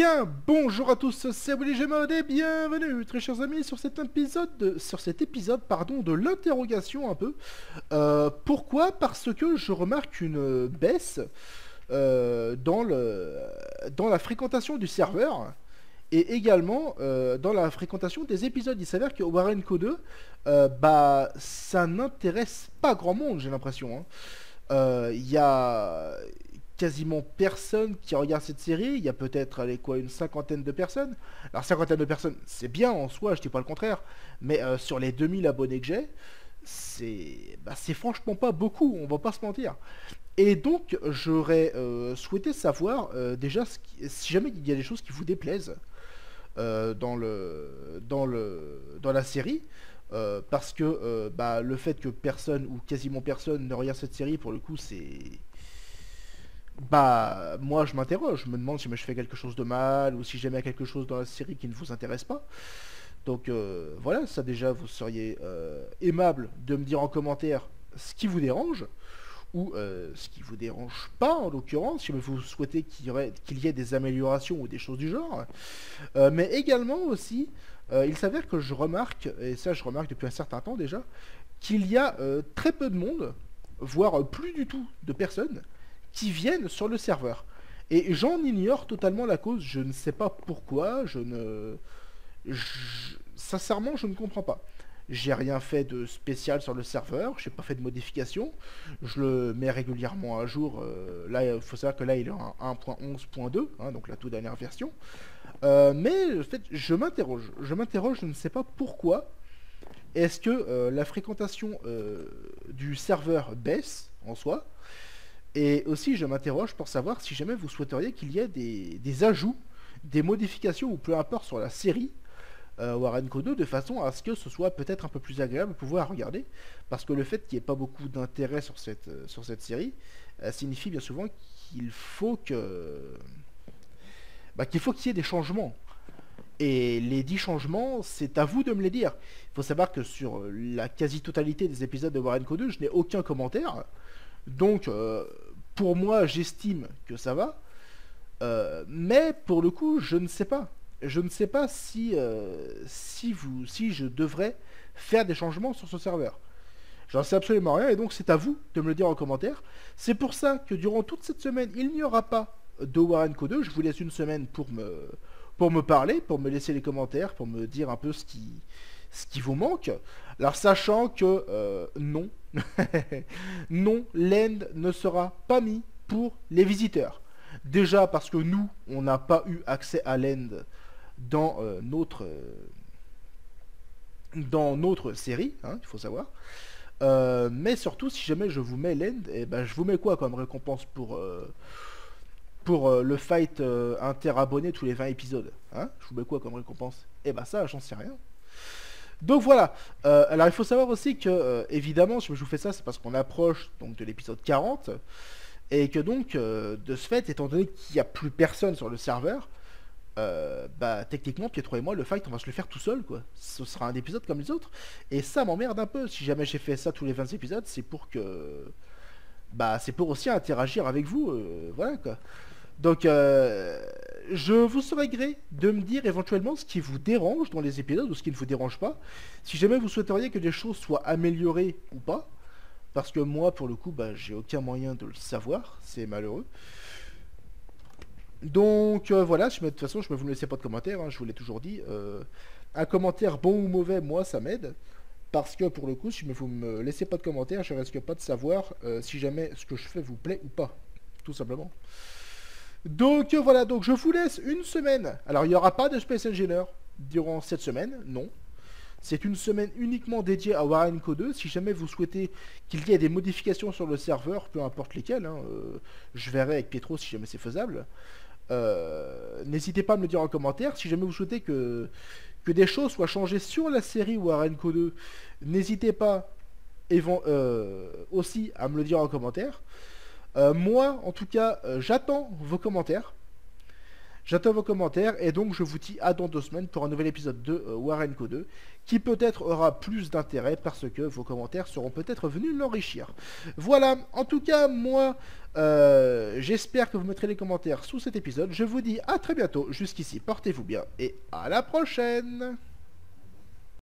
Bien, bonjour à tous, c'est Willy Gmod et bienvenue, très chers amis, sur cet épisode de l'interrogation un peu. Pourquoi? Parce que je remarque une baisse dans la fréquentation du serveur et également dans la fréquentation des épisodes. Il s'avère que Warren Co2, ça n'intéresse pas grand monde, j'ai l'impression, hein. Il y a quasiment personne qui regarde cette série. Il y a peut-être, allez, quoi, une cinquantaine de personnes. Alors, cinquantaine de personnes, c'est bien en soi, je dis pas le contraire. Mais sur les 2000 abonnés que j'ai, c'est franchement pas beaucoup, on va pas se mentir. Et donc, j'aurais souhaité savoir déjà si jamais il y a des choses qui vous déplaisent dans la série. Parce que le fait que personne ou quasiment personne ne regarde cette série, pour le coup, moi je m'interroge, je me demande si je fais quelque chose de mal ou si j'aime quelque chose dans la série qui ne vous intéresse pas. Donc voilà, ça déjà, vous seriez aimable de me dire en commentaire ce qui vous dérange ou ce qui vous dérange pas en l'occurrence, si vous souhaitez qu'il y ait des améliorations ou des choses du genre. Mais également aussi, il s'avère que je remarque, et ça je remarque depuis un certain temps déjà, qu'il y a très peu de monde, voire plus du tout de personnes, qui viennent sur le serveur. Et j'en ignore totalement la cause, je ne sais pas pourquoi, sincèrement je ne comprends pas. J'ai rien fait de spécial sur le serveur, j'ai pas fait de modification, je le mets régulièrement à jour. Là, il faut savoir que là il est en 1.11.2, hein, donc la toute dernière version. Mais en fait, je ne sais pas pourquoi. Est-ce que la fréquentation du serveur baisse en soi? Et aussi, je m'interroge pour savoir si jamais vous souhaiteriez qu'il y ait des ajouts, des modifications ou peu importe sur la série Warren Co2 de façon à ce que ce soit peut-être un peu plus agréable de pouvoir regarder. Parce que le fait qu'il n'y ait pas beaucoup d'intérêt sur cette série signifie bien souvent qu'il faut qu'il y ait des changements. Et les 10 changements, c'est à vous de me les dire. Il faut savoir que sur la quasi-totalité des épisodes de Warren Co2, je n'ai aucun commentaire. Donc, pour moi, j'estime que ça va. Mais pour le coup, je ne sais pas. Je ne sais pas si je devrais faire des changements sur ce serveur. J'en sais absolument rien et donc c'est à vous de me le dire en commentaire. C'est pour ça que durant toute cette semaine, il n'y aura pas de Warren Co2. Je vous laisse une semaine pour me parler, pour me laisser les commentaires, pour me dire un peu ce qui vous manque. Alors sachant que non, non, l'end ne sera pas mis pour les visiteurs. Déjà parce que nous, on n'a pas eu accès à l'end dans notre série, hein, il faut savoir. Mais surtout, si jamais je vous mets l'end, je vous mets quoi comme récompense pour le fight inter-abonnés tous les 20 épisodes, hein? Je vous mets quoi comme récompense? Ça, j'en sais rien. Donc voilà, alors il faut savoir aussi que, évidemment, si je vous fais ça, c'est parce qu'on approche donc de l'épisode 40, et que donc, de ce fait, étant donné qu'il n'y a plus personne sur le serveur, techniquement, Pietro et moi, le fight, on va se le faire tout seul, quoi. Ce sera un épisode comme les autres, et ça m'emmerde un peu. Si jamais j'ai fait ça tous les 20 épisodes, c'est pour que... c'est pour aussi interagir avec vous, voilà, quoi. Donc, je vous serais gré de me dire éventuellement ce qui vous dérange dans les épisodes ou ce qui ne vous dérange pas. Si jamais vous souhaiteriez que des choses soient améliorées ou pas. Parce que moi, pour le coup, j'ai aucun moyen de le savoir. C'est malheureux. Donc, voilà. De toute façon, je ne vous laissez pas de commentaires. Hein, je vous l'ai toujours dit. Un commentaire bon ou mauvais, moi, ça m'aide. Parce que pour le coup, si vous me laissez pas de commentaires, je risque pas de savoir si jamais ce que je fais vous plaît ou pas. Tout simplement. Donc voilà, donc je vous laisse une semaine. Alors il n'y aura pas de Space Engineer durant cette semaine, non. C'est une semaine uniquement dédiée à Warren Co2. Si jamais vous souhaitez qu'il y ait des modifications sur le serveur, peu importe lesquelles, hein, je verrai avec Pietro si jamais c'est faisable. N'hésitez pas à me le dire en commentaire. Si jamais vous souhaitez que des choses soient changées sur la série Warren Co2, n'hésitez pas aussi à me le dire en commentaire. Moi, en tout cas, j'attends vos commentaires. J'attends vos commentaires et donc je vous dis à dans 2 semaines pour un nouvel épisode de Warren Co2 qui peut-être aura plus d'intérêt parce que vos commentaires seront peut-être venus l'enrichir. Voilà, en tout cas, moi, J'espère que vous mettrez les commentaires sous cet épisode. Je vous dis à très bientôt. Jusqu'ici, portez-vous bien et à la prochaine.